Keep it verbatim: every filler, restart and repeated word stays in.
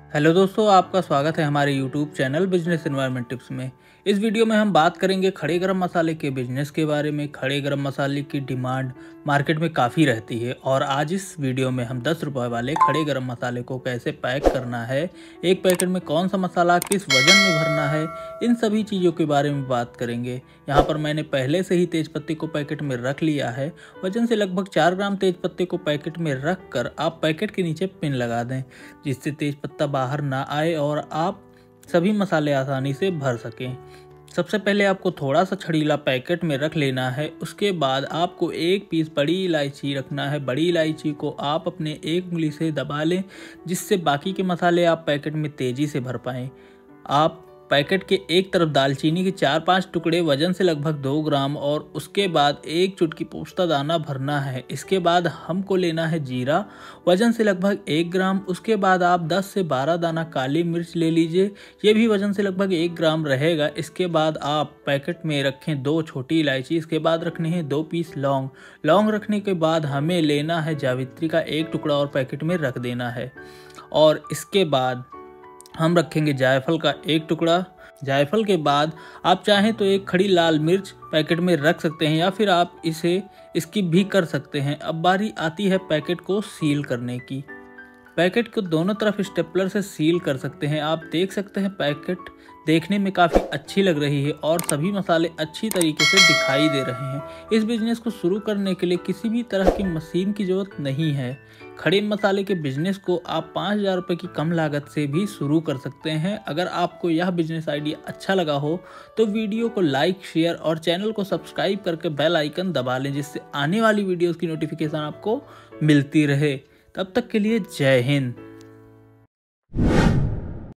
Hello दोस्तों, आपका स्वागत है हमारे YouTube channel business environment tips में। इस वीडियो में हम बात करेंगे खड़े गरम मसाले के बिजनेस के बारे में। खड़े गरम मसाले की डिमांड मार्केट में काफ़ी रहती है और आज इस वीडियो में हम दस रुपए वाले खड़े गरम मसाले को कैसे पैक करना है, एक पैकेट में कौन सा मसाला किस वजन में भरना है, इन सभी चीज़ों के बारे में बात करेंगे। यहाँ पर मैंने पहले से ही तेज़पत्ते को पैकेट में रख लिया है। वजन से लगभग चार ग्राम तेज़पत्ते को पैकेट में रख कर आप पैकेट के नीचे पिन लगा दें, जिससे तेज़पत्ता बाहर ना आए और आप सभी मसाले आसानी से भर सकें। सबसे पहले आपको थोड़ा सा छड़ीला पैकेट में रख लेना है। उसके बाद आपको एक पीस बड़ी इलायची रखना है। बड़ी इलायची को आप अपने एक उंगली से दबा लें, जिससे बाकी के मसाले आप पैकेट में तेज़ी से भर पाएँ। आप पैकेट के एक तरफ दालचीनी के चार पांच टुकड़े वजन से लगभग दो ग्राम और उसके बाद एक चुटकी पोस्ता दाना भरना है। इसके बाद हमको लेना है जीरा वजन से लगभग एक ग्राम। उसके बाद आप दस से बारह दाना काली मिर्च ले लीजिए, ये भी वजन से लगभग एक ग्राम रहेगा। इसके बाद आप पैकेट में रखें दो छोटी इलायची। इसके बाद रखने हैं दो पीस लौंग। लौंग रखने के बाद हमें लेना है जावित्री का एक टुकड़ा और पैकेट में रख देना है। और इसके बाद हम रखेंगे जायफल का एक टुकड़ा। जायफल के बाद आप चाहें तो एक खड़ी लाल मिर्च पैकेट में रख सकते हैं या फिर आप इसे स्किप भी कर सकते हैं। अब बारी आती है पैकेट को सील करने की। पैकेट को दोनों तरफ स्टेपलर से सील कर सकते हैं। आप देख सकते हैं पैकेट देखने में काफ़ी अच्छी लग रही है और सभी मसाले अच्छी तरीके से दिखाई दे रहे हैं। इस बिज़नेस को शुरू करने के लिए किसी भी तरह की मशीन की ज़रूरत नहीं है। खड़े मसाले के बिज़नेस को आप पाँच हज़ार रुपये की कम लागत से भी शुरू कर सकते हैं। अगर आपको यह बिज़नेस आइडिया अच्छा लगा हो तो वीडियो को लाइक, शेयर और चैनल को सब्सक्राइब करके बेल आइकन दबा लें, जिससे आने वाली वीडियोज़ की नोटिफिकेशन आपको मिलती रहे। तब तक के लिए जय हिंद।